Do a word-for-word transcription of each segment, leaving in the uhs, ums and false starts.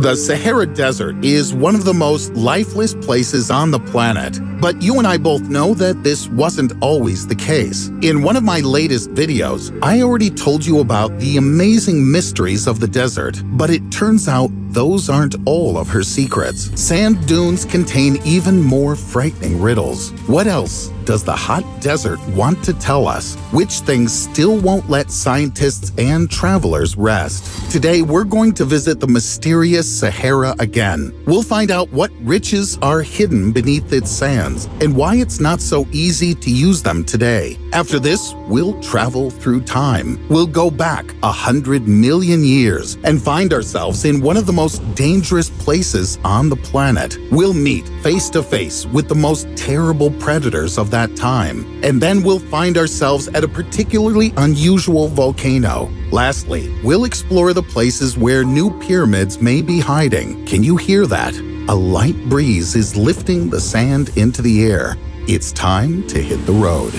The Sahara Desert is one of the most lifeless places on the planet, but you and I both know that this wasn't always the case. In one of my latest videos, I already told you about the amazing mysteries of the desert, but it turns out those aren't all of her secrets. Sand dunes contain even more frightening riddles. What else does the hot desert want to tell us? Which things still won't let scientists and travelers rest? Today, we're going to visit the mysterious Sahara again. We'll find out what riches are hidden beneath its sands and why it's not so easy to use them today. After this, we'll travel through time. We'll go back a hundred million years and find ourselves in one of the most dangerous places on the planet. We'll meet face to face with the most terrible predators of that time, and then we'll find ourselves at a particularly unusual volcano. Lastly, we'll explore the places where new pyramids may be hiding. Can you hear that? A light breeze is lifting the sand into the air. It's time to hit the road.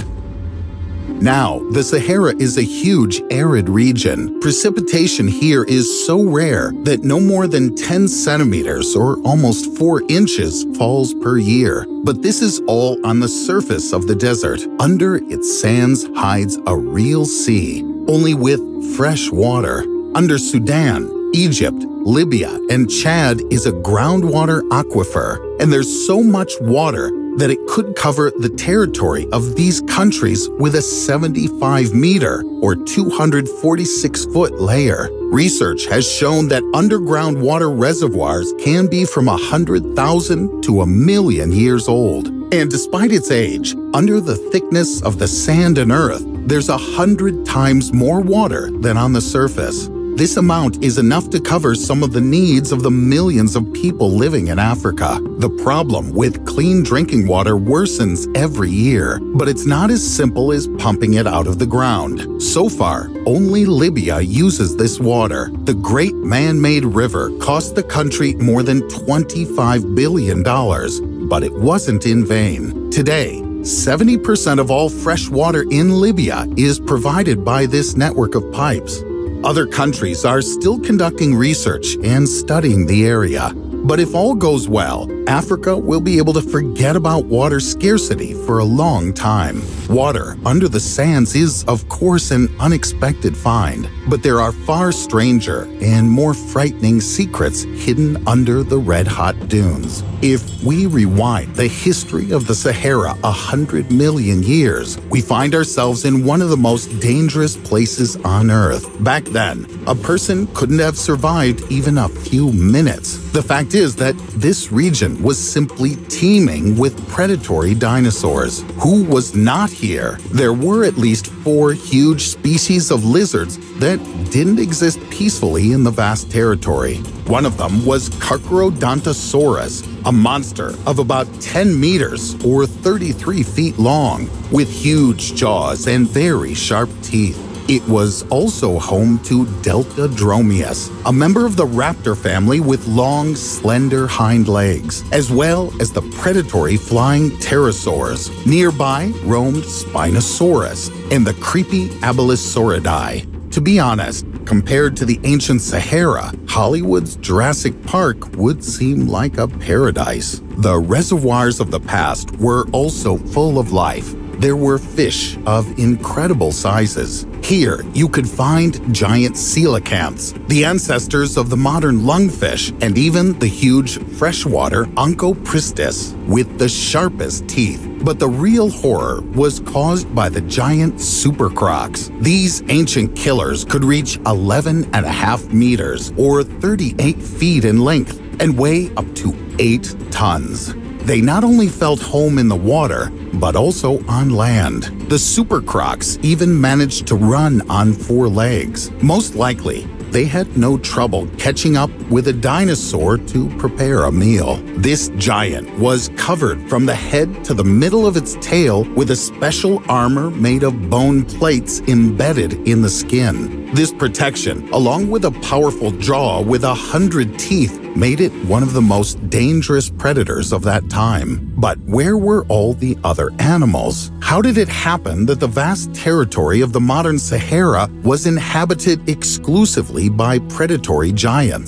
Now, the Sahara is a huge arid region. Precipitation here is so rare that no more than ten centimeters or almost four inches falls per year. But this is all on the surface of the desert. Under its sands hides a real sea, only with fresh water. Under Sudan, Egypt, Libya, and Chad is a groundwater aquifer, and there's so much water that it could cover the territory of these countries with a seventy-five meter or two hundred forty-six foot layer. Research has shown that underground water reservoirs can be from one hundred thousand to a million years old. And despite its age, under the thickness of the sand and earth, there's a hundred times more water than on the surface. This amount is enough to cover some of the needs of the millions of people living in Africa. The problem with clean drinking water worsens every year, but it's not as simple as pumping it out of the ground. So far, only Libya uses this water. The great man-made river cost the country more than twenty-five billion dollars, but it wasn't in vain. Today, seventy percent of all fresh water in Libya is provided by this network of pipes. Other countries are still conducting research and studying the area. But if all goes well, Africa will be able to forget about water scarcity for a long time. Water under the sands is, of course, an unexpected find, but there are far stranger and more frightening secrets hidden under the red-hot dunes. If we rewind the history of the Sahara a hundred million years, we find ourselves in one of the most dangerous places on Earth. Back then, a person couldn't have survived even a few minutes. The fact is that this region was simply teeming with predatory dinosaurs. Who was not here? There were at least four huge species of lizards that didn't exist peacefully in the vast territory. One of them was Carcharodontosaurus, a monster of about ten meters or thirty-three feet long, with huge jaws and very sharp teeth. It was also home to Deltadromeus, a member of the raptor family with long, slender hind legs, as well as the predatory flying pterosaurs. Nearby roamed Spinosaurus and the creepy Abylosauridae. To be honest, compared to the ancient Sahara, Hollywood's Jurassic Park would seem like a paradise. The reservoirs of the past were also full of life. There were fish of incredible sizes. Here, you could find giant coelacanths, the ancestors of the modern lungfish, and even the huge freshwater Onchopristis with the sharpest teeth. But the real horror was caused by the giant supercrocs. These ancient killers could reach eleven and a half meters or thirty-eight feet in length and weigh up to eight tons. They not only felt home in the water, but also on land. The supercrocs even managed to run on four legs. Most likely, they had no trouble catching up with a dinosaur to prepare a meal. This giant was covered from the head to the middle of its tail with a special armor made of bone plates embedded in the skin. This protection, along with a powerful jaw with a hundred teeth, made it one of the most dangerous predators of that time. But where were all the other animals? How did it happen that the vast territory of the modern Sahara was inhabited exclusively by predatory giants?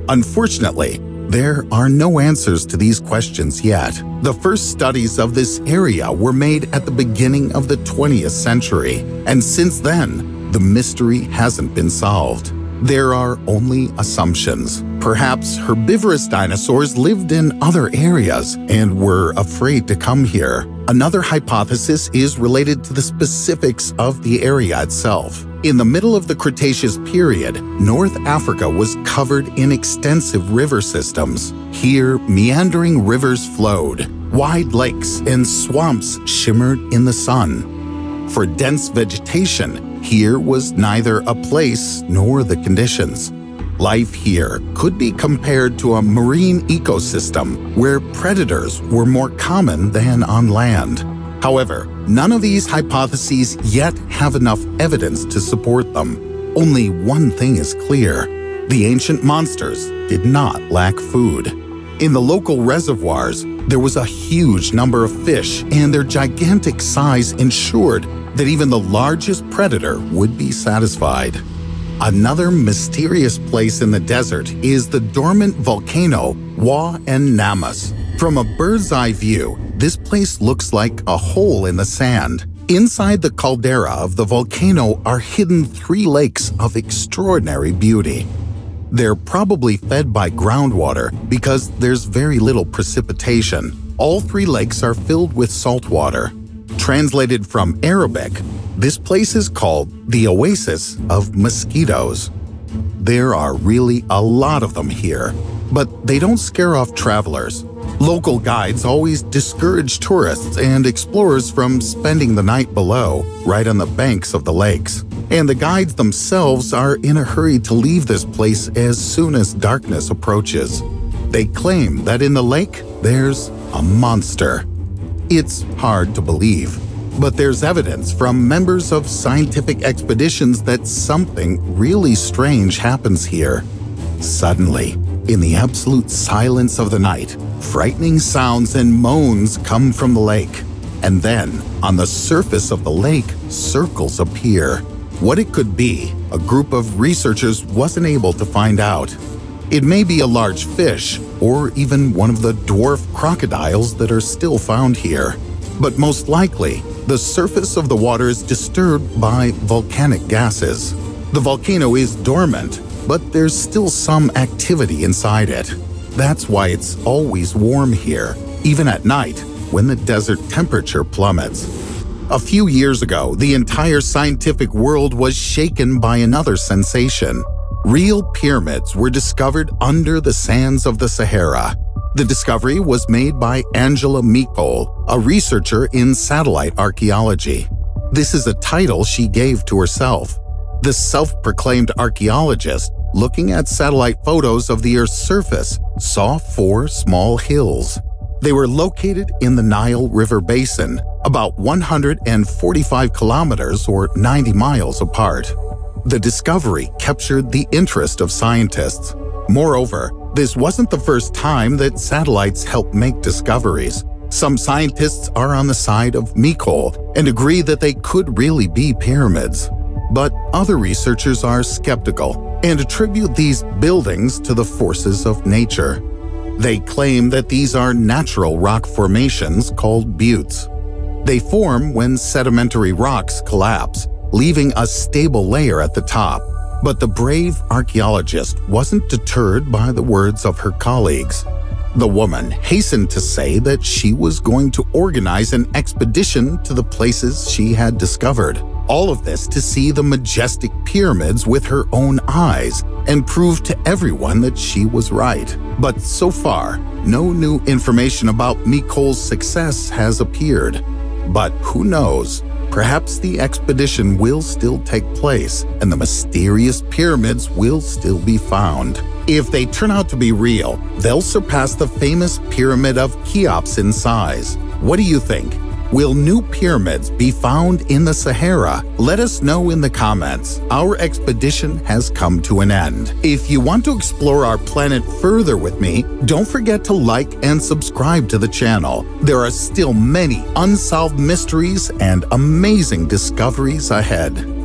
Unfortunately, there are no answers to these questions yet. The first studies of this area were made at the beginning of the twentieth century, and since then, the mystery hasn't been solved. There are only assumptions. Perhaps herbivorous dinosaurs lived in other areas and were afraid to come here. Another hypothesis is related to the specifics of the area itself. In the middle of the Cretaceous period, North Africa was covered in extensive river systems. Here, meandering rivers flowed. Wide lakes and swamps shimmered in the sun. For dense vegetation, here was neither a place nor the conditions. Life here could be compared to a marine ecosystem where predators were more common than on land. However, none of these hypotheses yet have enough evidence to support them. Only one thing is clear: the ancient monsters did not lack food. In the local reservoirs, there was a huge number of fish, and their gigantic size ensured that even the largest predator would be satisfied. Another mysterious place in the desert is the dormant volcano Huayna Namas. From a bird's-eye view, this place looks like a hole in the sand. Inside the caldera of the volcano are hidden three lakes of extraordinary beauty. They're probably fed by groundwater because there's very little precipitation. All three lakes are filled with salt water. Translated from Arabic, this place is called the Oasis of Mosquitoes. There are really a lot of them here, but they don't scare off travelers. Local guides always discourage tourists and explorers from spending the night below, right on the banks of the lakes. And the guides themselves are in a hurry to leave this place as soon as darkness approaches. They claim that in the lake, there's a monster. It's hard to believe, but there's evidence from members of scientific expeditions that something really strange happens here. Suddenly, in the absolute silence of the night, frightening sounds and moans come from the lake. And then, on the surface of the lake, circles appear. What it could be, a group of researchers wasn't able to find out. It may be a large fish, or even one of the dwarf crocodiles that are still found here. But most likely, the surface of the water is disturbed by volcanic gases. The volcano is dormant, but there's still some activity inside it. That's why it's always warm here, even at night, when the desert temperature plummets. A few years ago, the entire scientific world was shaken by another sensation. Real pyramids were discovered under the sands of the Sahara. The discovery was made by Angela Mikol, a researcher in satellite archaeology. This is a title she gave to herself. The self-proclaimed archaeologist, looking at satellite photos of the Earth's surface, saw four small hills. They were located in the Nile River Basin, about one hundred forty-five kilometers or ninety miles apart. The discovery captured the interest of scientists. Moreover, this wasn't the first time that satellites helped make discoveries. Some scientists are on the side of Mikol and agree that they could really be pyramids. But other researchers are skeptical and attribute these buildings to the forces of nature. They claim that these are natural rock formations called buttes. They form when sedimentary rocks collapse, leaving a stable layer at the top. But the brave archaeologist wasn't deterred by the words of her colleagues. The woman hastened to say that she was going to organize an expedition to the places she had discovered. All of this to see the majestic pyramids with her own eyes and prove to everyone that she was right. But so far, no new information about Mikol's success has appeared. But who knows? Perhaps the expedition will still take place and the mysterious pyramids will still be found. If they turn out to be real, they'll surpass the famous Pyramid of Cheops in size. What do you think? Will new pyramids be found in the Sahara? Let us know in the comments. Our expedition has come to an end. If you want to explore our planet further with me, don't forget to like and subscribe to the channel. There are still many unsolved mysteries and amazing discoveries ahead.